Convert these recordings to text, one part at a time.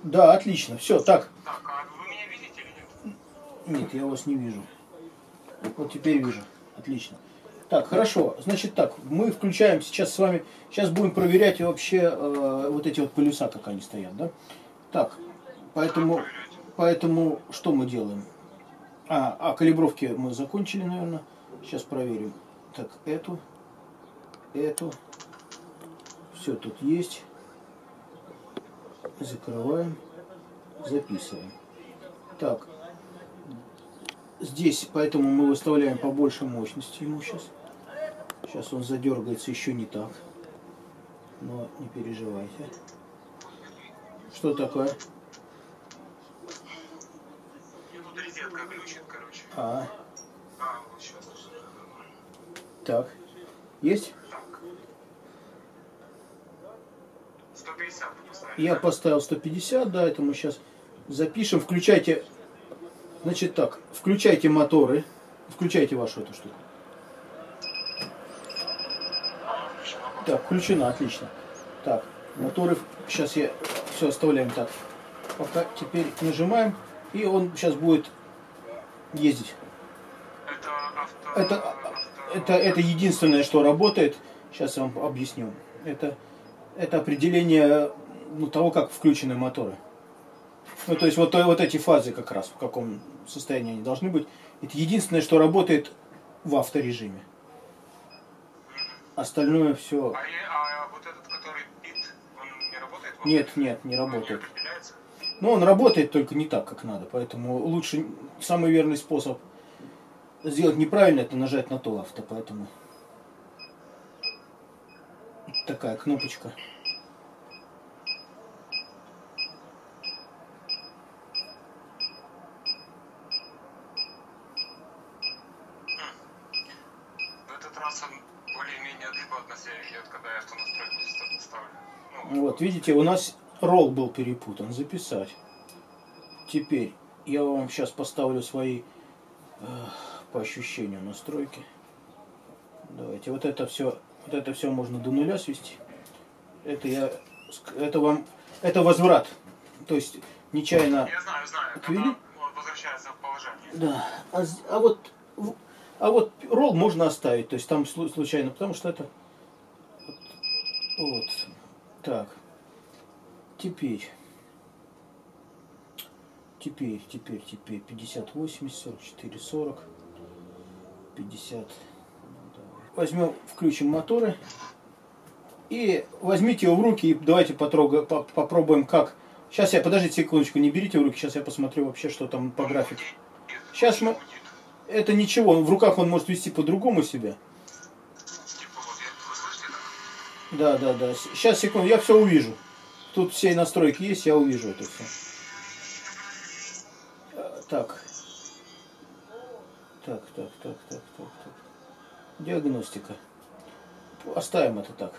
Да, отлично. Все, так. Так, а вы меня видите или нет? Нет, я вас не вижу. Вот теперь вижу. Отлично. Так, хорошо. Значит так, мы включаем сейчас с вами, сейчас будем проверять вообще вот эти вот полюса, как они стоят, да? Так, поэтому что мы делаем? Калибровки мы закончили, наверное. Сейчас проверим. Так, эту. Все тут есть. Закрываем. Записываем. Так, здесь, поэтому мы выставляем побольше мощности ему сейчас. Сейчас он задергается еще не так. Но не переживайте. Что такое? Тут розетка глючит, короче. Вот сейчас. Так. Есть? Так. 150 поставили. Я поставил 150, да, это мы сейчас запишем. Включайте, значит так, включайте моторы. Включайте вашу эту штуку. Так, включена, отлично. Так, моторы, сейчас я все оставляем так. Пока теперь нажимаем, и он сейчас будет ездить. Это единственное, что работает. Сейчас я вам объясню. Это определение того, как включены моторы. Ну, то есть вот эти фазы как раз, в каком состоянии они должны быть. Это единственное, что работает в авторежиме. Остальное все... А вот этот, который бит, он не работает? Нет, не работает. Но он работает, только не так, как надо. Поэтому лучше, самый верный способ сделать неправильно, это нажать на то авто. Поэтому такая кнопочка. В этот раз он более-менее адекватно себя ведет, когда я автонастройку ставлю. Вот, видите, у нас ролл был перепутан. Записать. Теперь я вам сейчас поставлю свои по ощущению настройки. Давайте, вот это все можно до нуля свести. Это возврат. То есть нечаянно. Я знаю, отвели. когда он возвращается в положение. Да. А вот ролл можно оставить, то есть там случайно, потому что это вот так. Теперь 50, 80, 44, 40, 50. Возьмем, включим моторы и возьмите его в руки и давайте попробуем как. Сейчас подождите секундочку, не берите в руки, сейчас я посмотрю вообще, что там по графику. Сейчас это ничего, в руках он может вести по-другому себя. Да. Сейчас, секунду, я все увижу. Тут все настройки есть, я увижу это все. Так. Диагностика. Оставим это так.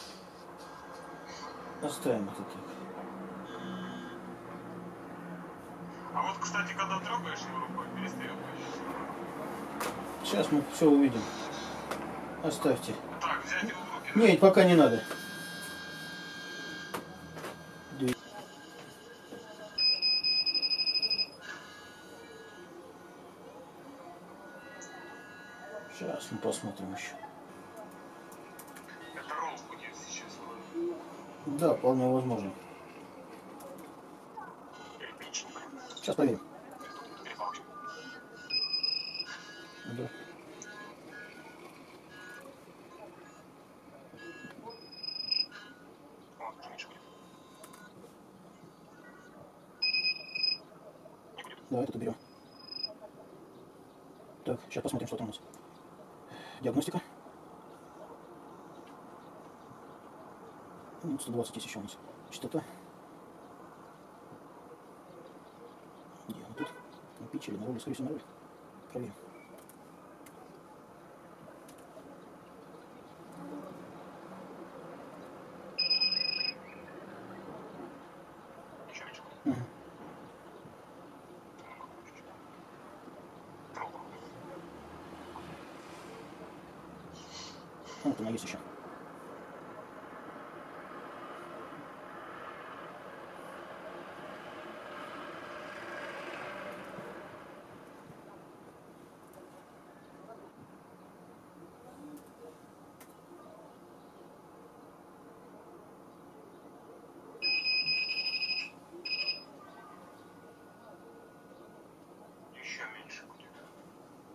А вот, кстати, когда трогаешь его рукой, перестает. Сейчас мы все увидим. Оставьте. Так, взять его в руки. Нет, пока не надо. Сейчас мы посмотрим еще. Это ролл будет сейчас. Да, вполне возможно. Сейчас проверим. Да. Давай это берем. Так, сейчас посмотрим, что там у нас. Диагностика. 120 есть еще у нас. Частота. Где она тут? На питче или на роле? Скорее всего, на роле. Проверим. Вот она есть еще.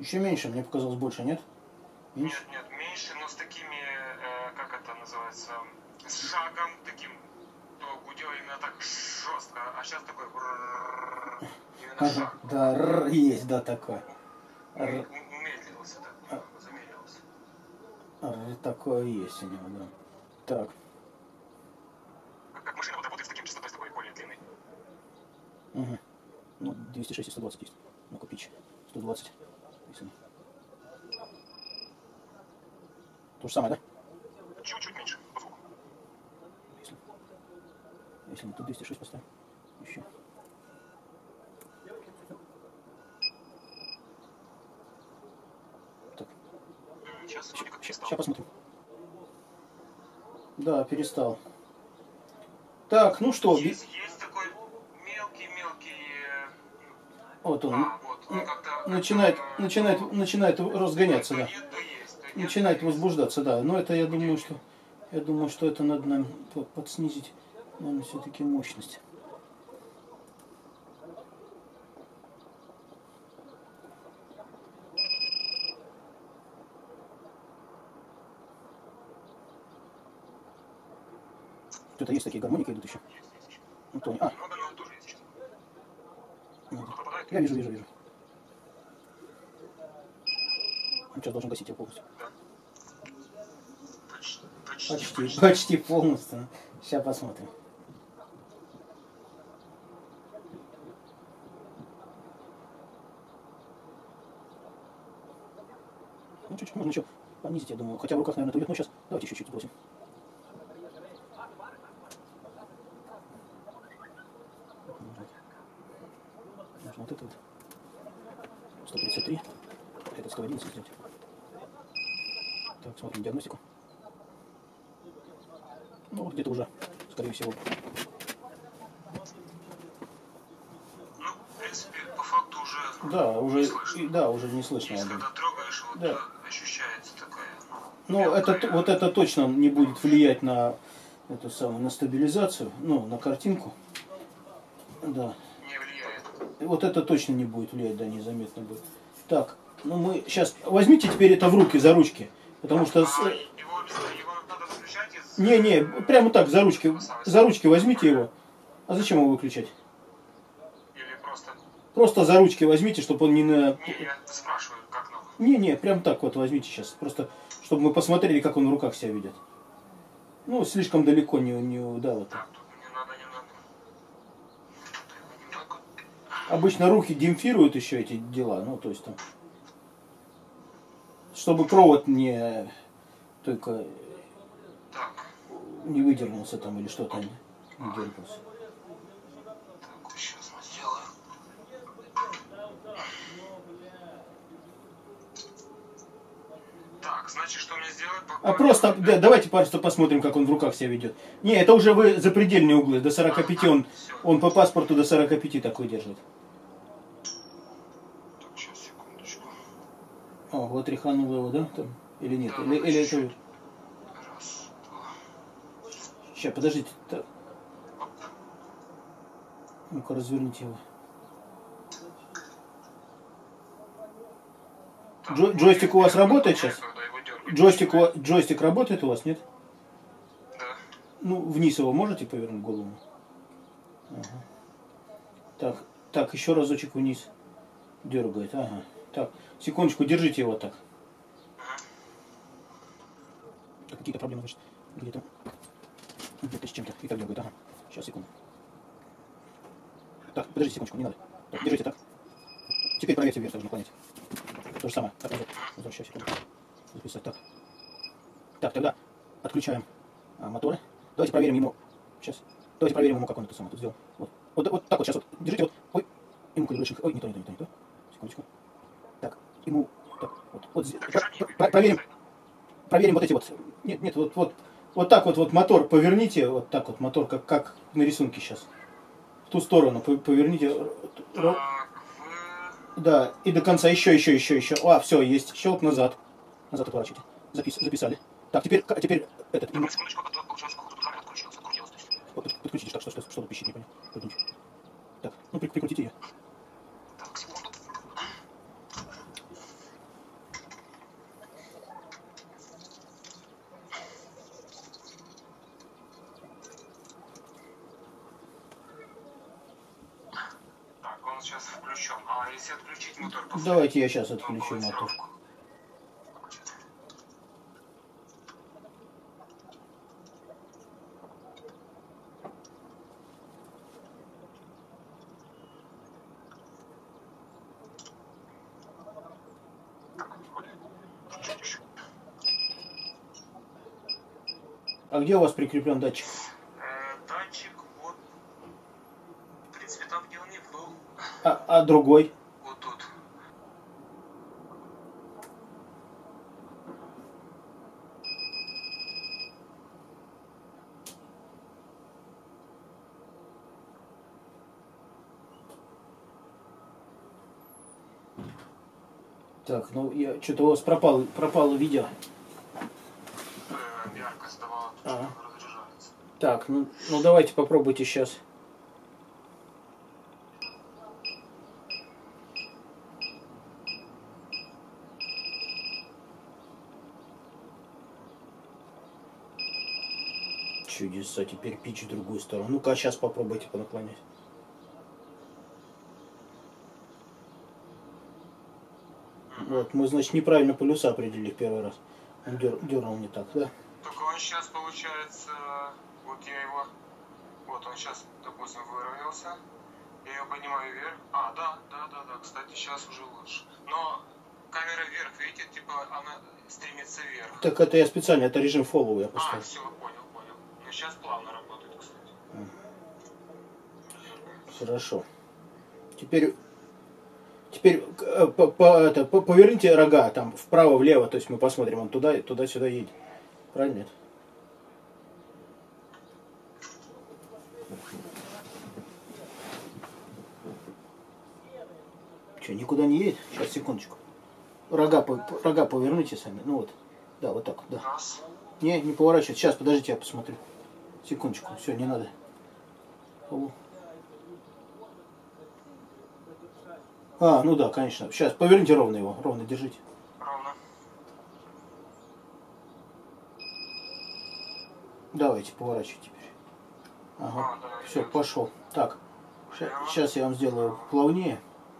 Еще меньше, мне показалось больше, нет? Меньше? Нет, меньше, но с такими, как это называется, с шагом таким, то гудел именно так жестко, а сейчас такой именно шаг. Да, есть, да, такой. Умедлился, да, замедлился. Такое есть у него, да. Так. Как машина вот работает с таким частотой, с такой более длинной. Угу. Ну, 206 и 120 есть. Ну, купить 120. Если... То же самое, да? Чуть-чуть меньше по звуку. Если мы тут 206 поставим. Еще. Так. Сейчас посмотрим. Да, перестал. Так, ну что? Есть такой мелкий. Вот он. Вот он начинает разгоняться, да. Есть, начинает возбуждаться, да. Но это я думаю, что это надо нам подснизить, наверное, все-таки мощность. Тут есть такие гармоники идут еще. Ну, Тони. Я вижу. Он сейчас должен гасить его полностью. Почти полностью. Сейчас посмотрим. Ну, чуть-чуть можно еще понизить, я думаю. Хотя в руках, наверное, это уйдет. Ну, сейчас давайте чуть-чуть сбросим. Можно вот это вот. 133. Этот 111 сделать. Так, смотрим диагностику. Ну, вот где-то уже, скорее всего. Ну, в принципе, по факту уже... Да, уже не слышно. Если когда трогаешь, вот да. Ощущается такая... Ну, вот это точно не будет влиять на эту самую, на стабилизацию, ну, на картинку. Да. Не влияет. Вот это точно не будет влиять, да, незаметно будет. Так, ну мы сейчас... Возьмите теперь это в руки, за ручки. Потому что... Его надо выключать из... Не, прямо так, за ручки. За ручки возьмите его. А зачем его выключать? Или просто... Просто за ручки возьмите, чтобы он не на... Не, я спрашиваю, как надо. Не, прям так вот возьмите сейчас. Просто, чтобы мы посмотрели, как он в руках себя ведет. Ну, слишком далеко не удало. Так, тут не надо. Обычно руки демпфируют еще эти дела. Ну, то есть там... Чтобы провод не... Только... Так. Не выдернулся там или что-то не дергался. Так, сейчас мы сделаем. Так, значит, что мне сделать? Просто, да, давайте просто посмотрим, как он в руках себя ведет. Не, это уже вы запредельные углы. До 45 он по паспорту до 45 такой держит. Так, сейчас, секундочку. О, вот реханул его, да? Там? Или нет? Да, или это... Раз, два. Сейчас, подождите. Ну-ка, разверните его. Джойстик у вас работает сейчас? Джойстик работает у вас, нет? Да. Ну, вниз его можете повернуть голову? Ага. Так, еще разочек вниз. Дергает, ага. Так, секундочку, держите его так. Какие-то проблемы, значит, где-то с чем-то. И так дергает, ага. Сейчас, секунду. Так, подождите секундочку, не надо. Так, держите так. Теперь проверьте вверх, должно понять. То же самое. Так, возвращаю секунду. Записать так. Так, тогда отключаем моторы. Давайте проверим ему. Сейчас. Давайте проверим ему, как он это самое тут сделал. Вот так вот сейчас вот. Держите вот. Ой. Ему колебрешек. Ой, не то. Секундочку. Так, ему. Так, вот здесь. Проверим вот эти вот. Нет, вот так вот мотор поверните. Вот так вот мотор, как на рисунке сейчас. В ту сторону поверните. Да, и до конца еще. А, все, есть. Щелк назад. Назад отворачивайте. Записали. Так, теперь этот... Подключите, так, что тут пищит, не понял. Так, ну прикрутите ее. Так, секунду. сейчас включен. А если отключить мотор, то Давайте я сейчас отключу мотор. А где у вас прикреплен датчик? Датчик, вот, в принципе, там, где он и был. А другой? Вот тут. Так, ну я что-то у вас пропало видео. Яркость давала, тут разряжается. Так, ну давайте попробуйте сейчас. Чудеса, теперь пич в другую сторону. Ну-ка, сейчас попробуйте понаклонять. Вот, мы, значит, неправильно полюса определили в первый раз. Он дернул не так, да? Только он сейчас, получается, вот я его, вот он сейчас, допустим, выровнялся, я его поднимаю вверх. Да, кстати, сейчас уже лучше. Но камера вверх, видите, типа она стремится вверх. Так это я специально, это режим follow я поставил. Все, понял. Но сейчас плавно работает, кстати. Хорошо. Теперь поверните рога там вправо-влево, то есть мы посмотрим, он туда-сюда едет. Правильно? Нет? Что, никуда не едет? Сейчас, секундочку. Рога поверните сами. Ну вот. Да, вот так, да. Раз. Не поворачивайте. Сейчас, подождите, я посмотрю. Секундочку. Все, не надо. Ну да, конечно. Сейчас, поверните ровно его. Ровно держите. Ровно. Давайте, поворачивайте теперь. Ага. Все, пошел. Так. Сейчас я вам сделаю плавнее.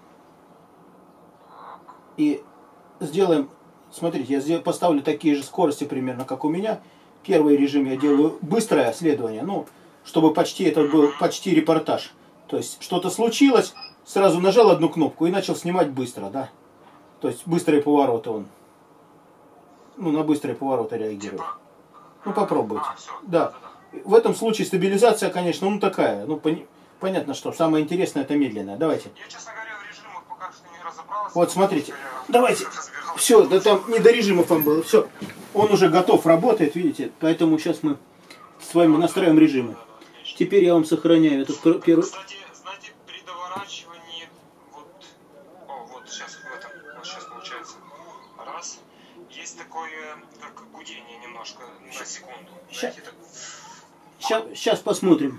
И сделаем... Смотрите, я поставлю такие же скорости примерно, как у меня. Первый режим я делаю быстрое следование. Ну, чтобы почти это был почти репортаж. То есть, что-то случилось... Сразу нажал одну кнопку и начал снимать быстро, да? То есть быстрые повороты он. Ну, на быстрые повороты реагирует. Ну, попробуйте. Да. В этом случае стабилизация, конечно, ну такая. Ну, понятно, что самое интересное это медленное. Давайте. Я, честно говоря, в режимах пока что не разобрался. Вот, смотрите. Давайте. Все, да там не до режимов там было. Все. Он уже готов, работает, видите. Поэтому сейчас мы с вами настраиваем режимы. Теперь я вам сохраняю этот первый... Кстати, знаете, при доворачивании вот сейчас в этом, вот сейчас получается раз, есть такое, как гудение немножко на секунду. Сейчас посмотрим.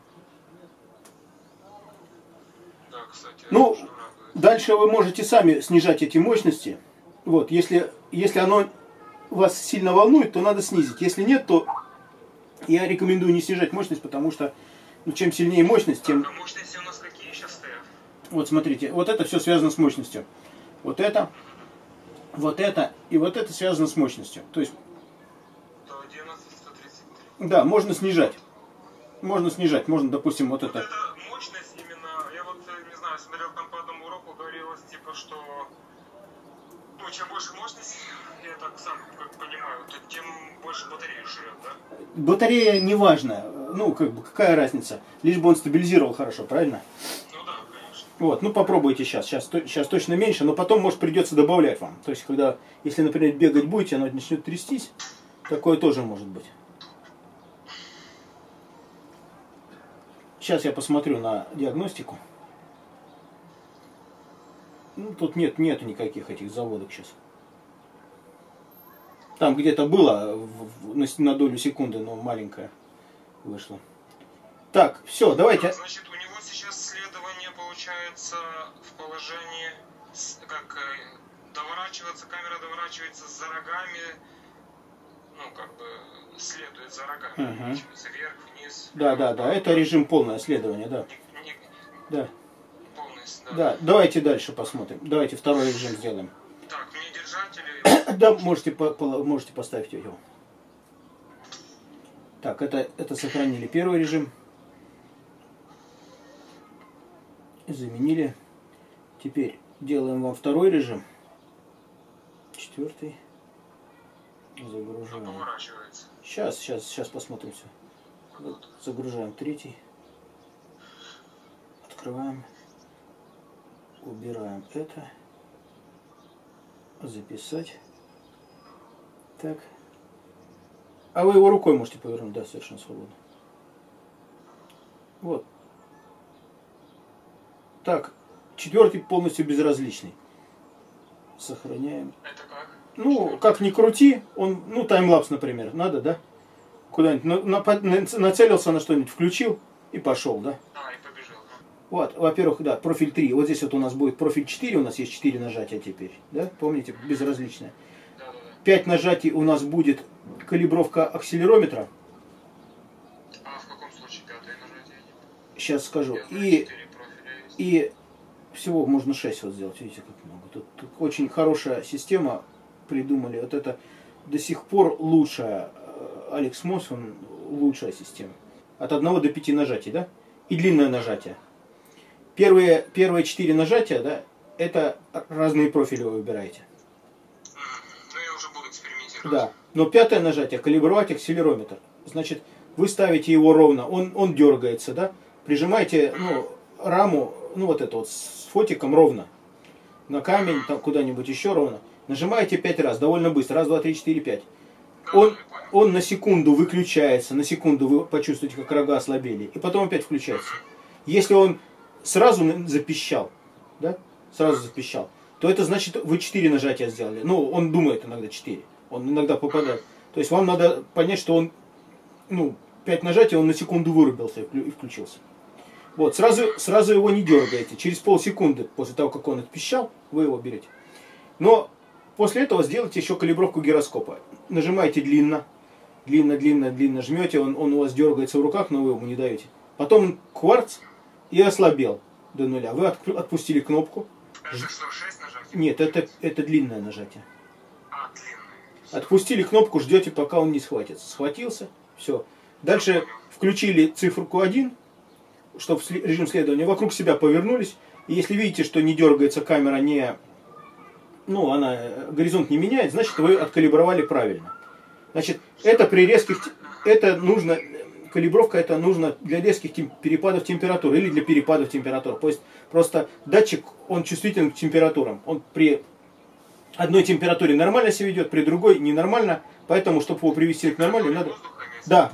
Да, кстати. Ну, дальше вы можете сами снижать эти мощности. Вот, если оно вас сильно волнует, то надо снизить. Если нет, то я рекомендую не снижать мощность, потому что чем сильнее мощность, тем... А мощности у нас какие сейчас стоят? Вот смотрите, вот это все связано с мощностью. Вот это и вот это связано с мощностью. То есть... 111, 133. Да, можно снижать. Можно, допустим, вот это... Это мощность именно, я вот, не знаю, смотрел там по одному уроку, говорилось, типа, что, ну, чем больше мощность, я так сам как понимаю, то тем больше батарея жрет, да? Батарея не важна, ну, как бы, какая разница, лишь бы он стабилизировал хорошо, правильно? Ну да, конечно. Вот, ну попробуйте сейчас точно меньше, но потом, может, придется добавлять вам. То есть, если, например, бегать будете, оно начнет трястись, такое тоже может быть. Сейчас я посмотрю на диагностику. Ну, тут нету никаких этих заводок сейчас. Там где-то было на долю секунды, но маленькое вышло. Так, все, давайте. Значит, у него сейчас следование получается в положении, как доворачиваться, камера доворачивается за рогами, ну, как бы следует за рогами, вверх, вниз. Да, это режим полное следование, да. Не, Да. полное есть, да. Да, давайте дальше посмотрим. Давайте второй режим сделаем. Так, мне держать или... Да, можете поставить его. Так, это сохранили первый режим. Заменили. Теперь делаем вам второй режим. Четвертый. Загружаем. Поворачивается. Сейчас посмотрим все. Вот, загружаем третий. Открываем. Убираем это. Записать. Так. А вы его рукой можете повернуть, да, совершенно свободно. Вот. Так, четвертый полностью безразличный. Сохраняем. Это как? Ну, как ни крути, он, ну, таймлапс, например, надо, да? Куда-нибудь нацелился на что-нибудь, включил и пошел, да? А, и побежал. Вот, во-первых, да, профиль 3. Вот здесь вот у нас будет профиль 4, у нас есть 4 нажатия теперь, да? Помните, безразличное. Да. 5 нажатий у нас будет калибровка акселерометра. А в каком случае пятое нажатие? Сейчас скажу. Я знаю, 4 профиля есть. И всего можно 6 вот сделать. Видите, как много. Тут очень хорошая система придумали. Вот это до сих пор лучшая. Алекс Мосс, он лучшая система. От 1 до 5 нажатий, да? И длинное нажатие. Первые 4 нажатия, да, это разные профили вы выбираете. Ну, я уже буду экспериментировать. Да. Но 5 нажатие, калибровать акселерометр. Значит, вы ставите его ровно, он дергается, да? Прижимаете, ну, раму, ну, вот это вот с фотиком ровно. На камень, там куда-нибудь еще ровно. Нажимаете 5 раз, довольно быстро. Раз, два, три, четыре, 5. Он на секунду выключается, на секунду вы почувствуете, как рога ослабели. И потом опять включается. Если он сразу запищал, да? Сразу запищал, то это значит, вы 4 нажатия сделали. Ну, он думает иногда 4. Он иногда попадает. То есть вам надо понять, что он, ну, 5 нажатий, он на секунду вырубился и включился. Вот, сразу его не дергаете. Через полсекунды после того, как он отпищал, вы его берете. Но после этого сделайте еще калибровку гироскопа. Нажимаете длинно, жмете, он у вас дергается в руках, но вы ему не даете. Потом кварц и ослабел до нуля. Вы отпустили кнопку. Это что, 6 нажатий? Нет, это длинное нажатие. А, длинное. Отпустили кнопку, ждете, пока он не схватится. Схватился, все. Дальше включили циферку 1, чтобы режим следования. Вокруг себя повернулись. И если видите, что не дергается камера, ну, горизонт не меняет, значит, вы откалибровали правильно. Значит, это при резких, калибровка это нужно для резких перепадов температуры или для перепадов температур. То есть просто датчик, он чувствителен к температурам. Он при одной температуре нормально себя ведет, при другой ненормально. Поэтому, чтобы его привести к нормальной, надо... Да.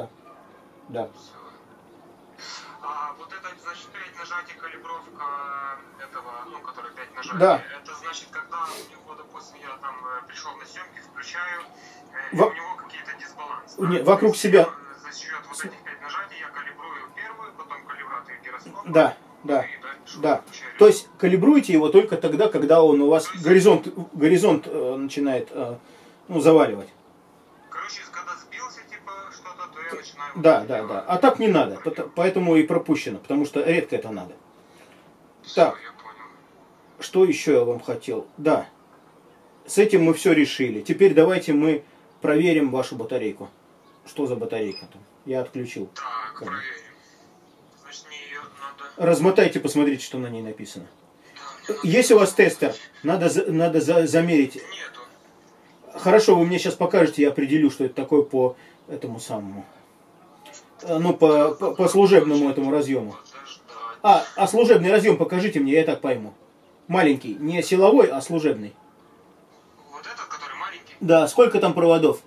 А вот это, значит, 5 нажатий калибровка этого, ну, который 5 нажатий, да. Это значит, когда у него, допустим, я там пришел на съемки, включаю, и у него какие-то дисбалансы. Нет, вокруг себя... За счет вот этих 5 нажатий я калибрую первую, потом калибрацию гироскопа. Да. То есть калибруете его только тогда, когда он у вас горизонт начинает заваливать. Короче, когда сбился типа что-то, то я начинаю... Да. А так не надо, поэтому и пропущено, потому что редко это надо. Так, я понял. что еще я вам хотел? Да, с этим мы все решили. Теперь давайте мы проверим вашу батарейку. Что за батарейка там? Я отключил. Так, проверим. Значит, мне ее надо... Размотайте, посмотрите, что на ней написано. Да, если у вас тестер, надо замерить. Нету. Хорошо, вы мне сейчас покажете, я определю, что это такое по этому самому. Ну, по служебному этому разъему. А служебный разъем покажите мне, я так пойму. Маленький, не силовой, а служебный. Вот этот, который маленький? Да, сколько там проводов?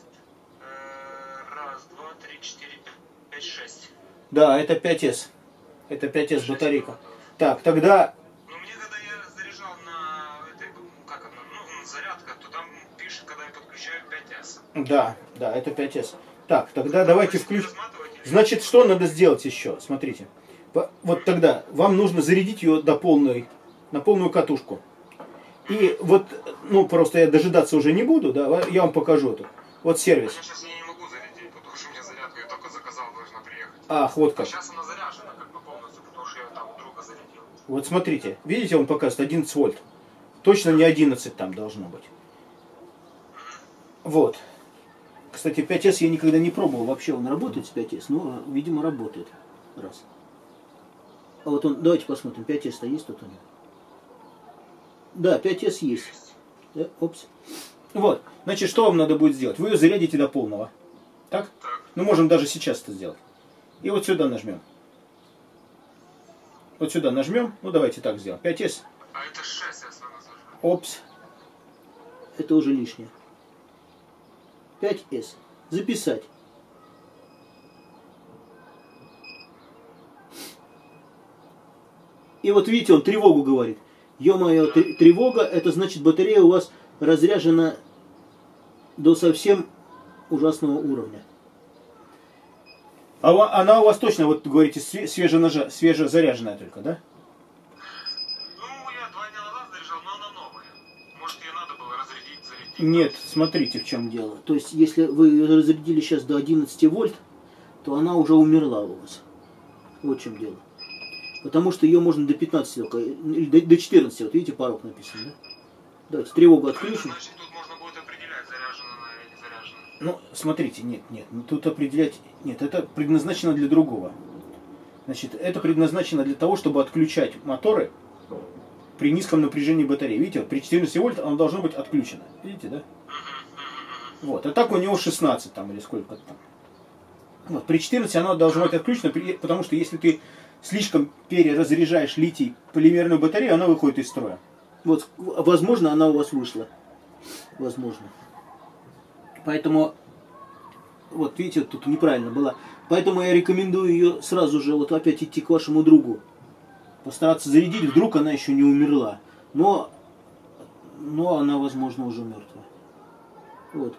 Раз, два, три, четыре, пять, 6. Да, это 5С. Это 5С батарейка. Так, тогда... Ну, мне когда я заряжал на этой, как она, ну, зарядка, то там пишет, когда я подключаю 5С. Да, это 5С. Так, тогда давайте включим. Значит, что надо сделать еще? Смотрите. Вот тогда вам нужно зарядить ее на полную катушку. И вот, ну, просто я дожидаться уже не буду, да, я вам покажу это. Вот сервис. Сейчас я не могу зарядить, потому что у меня зарядка, я только заказал, должна приехать. Ах, вот как. Сейчас она заряжена как бы полностью, потому что я там у друга зарядил. Вот смотрите, видите, он показывает 11 вольт. Точно не 11 там должно быть. Вот. Кстати, 5S я никогда не пробовал. Вообще он работает с 5S, но, видимо, работает. Раз. А вот он, давайте посмотрим, 5S-то есть тут у него? Да, 5S есть. Да, опс. Вот. Значит, что вам надо будет сделать? Вы ее зарядите до полного. Так? Ну, можем даже сейчас это сделать. И вот сюда нажмем. Вот сюда нажмем. Ну, давайте так сделаем. 5S. А это 6 я сразу. Опс. Это уже лишнее. 5S. Записать. И вот видите, он тревогу говорит. Ё-моё, тревога, это значит батарея у вас разряжена до совсем ужасного уровня. А она у вас точно, вот говорите, свежезаряженная только, да? Ну, я 2 дня назад заряжал, но она новая. Может, ее надо было разрядить, зарядить? Нет, смотрите, в чем дело. То есть, если вы ее разрядили сейчас до 11 вольт, то она уже умерла у вас. Вот в чем дело. Потому что ее можно до 15 только, или до 14, вот видите, порог написан, да? Давайте тревогу отключим. Значит, тут можно будет определять, заряжена она или не заряжена. Ну, смотрите, нет, ну, тут определять... Нет, это предназначено для другого. Значит, это предназначено для того, чтобы отключать моторы при низком напряжении батареи. Видите, при 14 вольт оно должно быть отключено. Видите, да? Вот, а так у него 16 там или сколько-то там. Вот, при 14 оно должно быть отключено, потому что если ты слишком переразряжаешь литий полимерную батарею, она выходит из строя. Вот, возможно, она у вас вышла. Возможно. Поэтому, вот видите, тут неправильно было. Поэтому я рекомендую ее сразу же вот опять идти к вашему другу. Постараться зарядить, вдруг она еще не умерла. Но она, возможно, уже мертвая. Вот.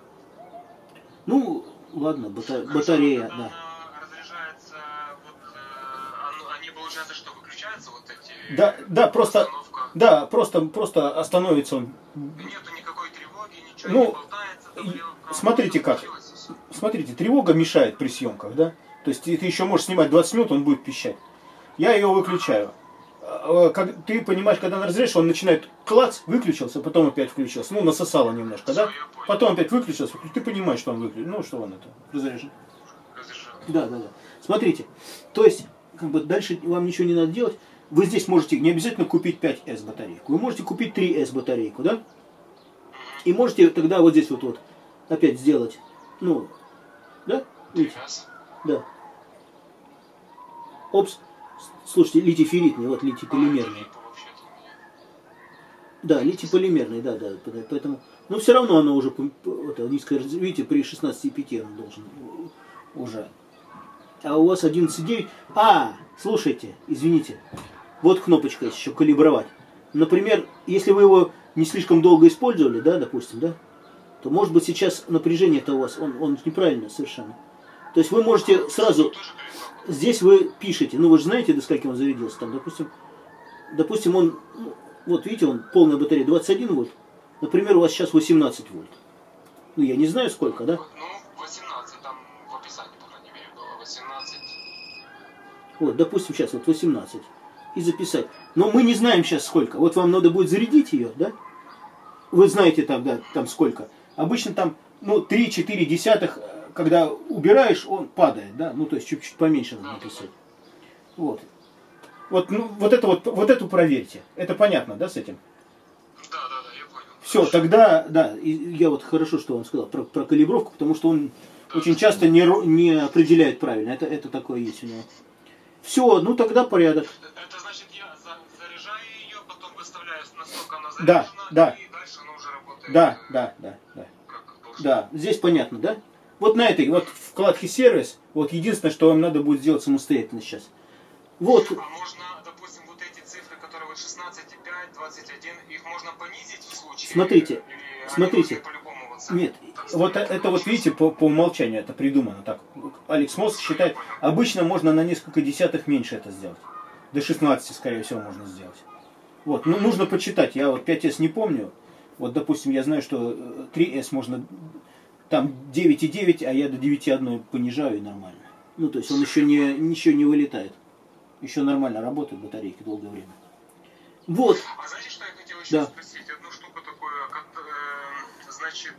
Ну, ладно, батарея, да. Разряжается, вот, они, получается, что выключаются вот эти... Да, просто... Да, просто остановится он. Нету никакой тревоги, ничего Ну, не болтается. смотрите как. Смотрите, тревога мешает при съемках, да? То есть ты еще можешь снимать 20 минут, он будет пищать. Я ее выключаю. Как, ты понимаешь, когда она разрежешь, он начинает клац, выключился, потом опять включился. Ну, насосало немножко, да? Потом опять выключился. Ты понимаешь, что он выключил. Ну, что он это, разрежет. Да. Смотрите, то есть, как бы дальше вам ничего не надо делать. Вы здесь можете не обязательно купить 5S батарейку. Вы можете купить 3S батарейку, да? И можете тогда вот здесь вот опять сделать, ну, да? Видите? Да. Опс. Слушайте, литий-ферритный, вот литий-полимерный. Да, литий-полимерный, да. Поэтому, но все равно оно уже, низкое, видите, при 16,5 он должен уже. А у вас 11,9. Слушайте, извините. Вот кнопочка есть еще, калибровать. Например, если вы его не слишком долго использовали, да, допустим, да, то может быть сейчас напряжение-то у вас, он неправильно совершенно. То есть вы можете сразу, здесь вы пишете, ну вы же знаете, до скольки он зарядился, там, допустим он, вот видите, он полная батарея 21 вольт, например, у вас сейчас 18 вольт. Ну я не знаю сколько, да? Ну, 18, там в описании, по крайней мере, было 18. Вот, допустим, сейчас вот 18. И записать. Но мы не знаем сейчас сколько. Вот вам надо будет зарядить ее, да? Вы знаете тогда там сколько. Обычно там, 3-4 десятых, когда убираешь, он падает, да? Ну, то есть чуть-чуть поменьше надо написать. Вот. Вот эту проверьте. Это понятно, да, с этим? Да, я понял. Все, тогда, да, я вот хорошо, что он сказал про калибровку, потому что он очень часто не определяет правильно. Это такое есть у него. Все, ну тогда порядок. Это значит, я заряжаю ее, потом выставляю, насколько она заряжена, да. и дальше она уже работает. Да, здесь понятно, да? Вот на этой, вот вкладке сервис, вот единственное, что вам надо будет сделать самостоятельно сейчас. Вот. А можно, допустим, вот эти цифры, которые вот 16,5, 21, их можно понизить в случае? Смотрите. Вот нет, вот это вот видите, по умолчанию это придумано так. Алекс Моск считает, обычно можно на несколько десятых меньше это сделать. До 16, скорее всего, можно сделать. Вот, ну нужно почитать, я вот 5S не помню. Вот, допустим, я знаю, что 3S можно, там 9,9, а я до 9,1 понижаю и нормально. Ну, то есть он еще не вылетает. Еще нормально работает батарейки долгое время. Вот. А знаете, что я хотел еще Да. спросить? Одну штуку такую, значит,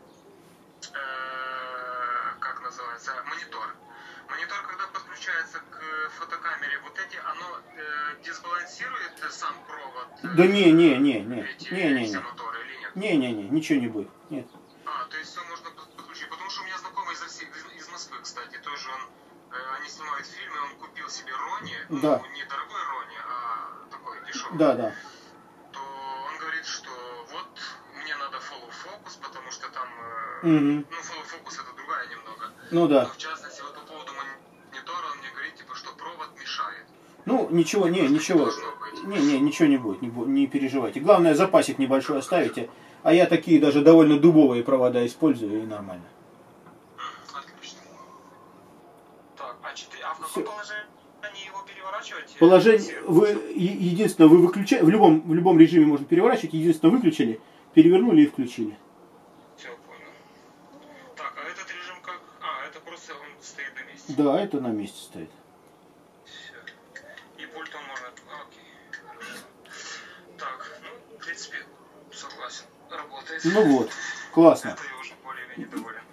как называется, монитор. Монитор, когда подключается к фотокамере, вот эти, оно дисбалансирует сам провод? Да не. Эти все моторы или нет? Не, ничего не будет. Нет. То есть все можно подключить. Потому что у меня знакомый из Москвы, кстати, тоже они снимают фильмы, он купил себе Рони, Да. ну, не дорогой Рони, а такой дешевый. Да. То он говорит, что вот мне надо follow focus, потому что там, Угу. ну, follow focus это другая немного. Ну да. Но в частности, вот по поводу монитора он мне говорит, типа, что провод мешает. Ну, ничего. Должно быть. Ничего не будет, не переживайте. Главное, запасик небольшой оставите. А я такие даже довольно дубовые провода использую, и нормально. Отлично. Так, а в каком положении его переворачивать? Положение, единственное, вы выключаете, в любом режиме можно переворачивать, единственное, выключили, перевернули и включили. Все, понял. Так, а этот режим как? Это просто он стоит на месте. Да, это на месте стоит. Все. И пульт он может. Окей. Хорошо. Так, ну, в принципе, согласен. Работает. Ну вот, классно. Это я уже более-менее доволен.